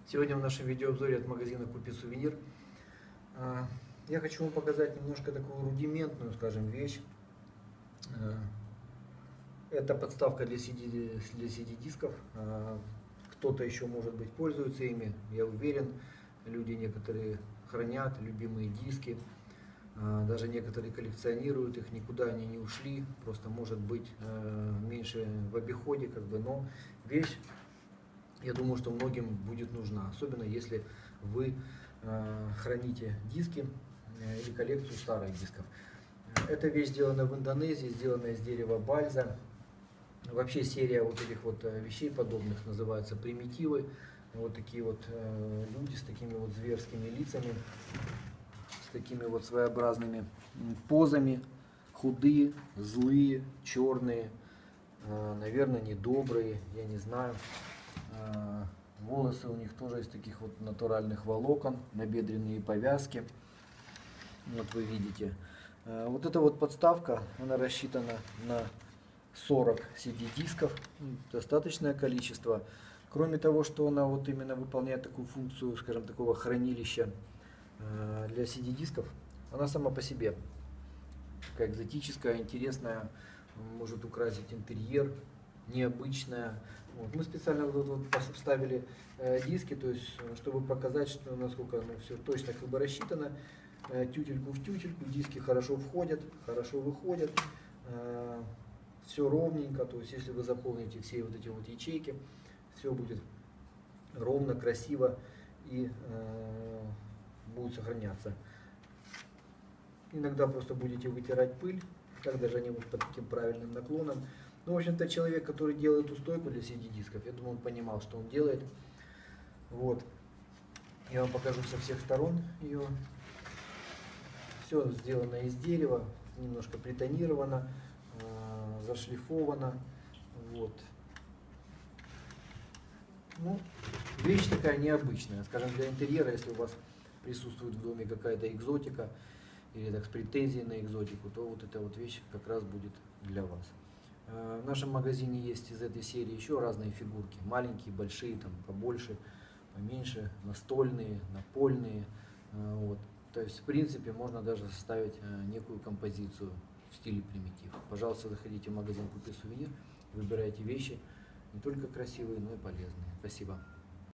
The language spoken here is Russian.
Сегодня в нашем видеообзоре от магазина «Купи сувенир» я хочу вам показать немножко такую рудиментную, скажем, вещь. Это подставка для CD-дисков. Кто-то еще, может быть, пользуется ими, я уверен. Люди некоторые хранят любимые диски. Даже некоторые коллекционируют их, никуда они не ушли. Просто, может быть, меньше в обиходе, но вещь, я думаю, что многим будет нужна, особенно если вы храните диски или коллекцию старых дисков. Эта вещь сделана в Индонезии, сделана из дерева бальза. Вообще серия вот этих вот вещей подобных называется примитивы. Вот такие вот люди с такими вот зверскими лицами, с такими вот своеобразными позами, худые, злые, черные, наверное, недобрые, я не знаю. Волосы у них тоже из таких вот натуральных волокон, набедренные повязки. Вот вы видите. Вот эта вот подставка, она рассчитана на 40 CD-дисков, достаточное количество. Кроме того, что она вот именно выполняет такую функцию, скажем, такого хранилища для CD-дисков, она сама по себе такая экзотическая, интересная, может украсить интерьер, необычная. Вот. Мы специально вот вставили диски, то есть, чтобы показать, что насколько все точно рассчитано. Тютельку в тютельку, диски хорошо входят, хорошо выходят, все ровненько, то есть если вы заполните все вот эти вот ячейки, все будет ровно, красиво и будет сохраняться. Иногда просто будете вытирать пыль, так даже они вот под таким правильным наклоном. Ну, в общем-то, человек, который делает эту стойку для CD-дисков, я думаю, он понимал, что он делает. Вот. Я вам покажу со всех сторон ее. Все сделано из дерева, немножко притонировано, зашлифовано. Вот. Ну, вещь такая необычная, скажем, для интерьера, если у вас присутствует в доме какая-то экзотика, или так с претензией на экзотику, то вот эта вот вещь как раз будет для вас. В нашем магазине есть из этой серии еще разные фигурки, маленькие, большие, там побольше, поменьше, настольные, напольные. Вот. То есть, в принципе, можно даже составить некую композицию в стиле примитив. Пожалуйста, заходите в магазин «Купи сувенир», выбирайте вещи не только красивые, но и полезные. Спасибо.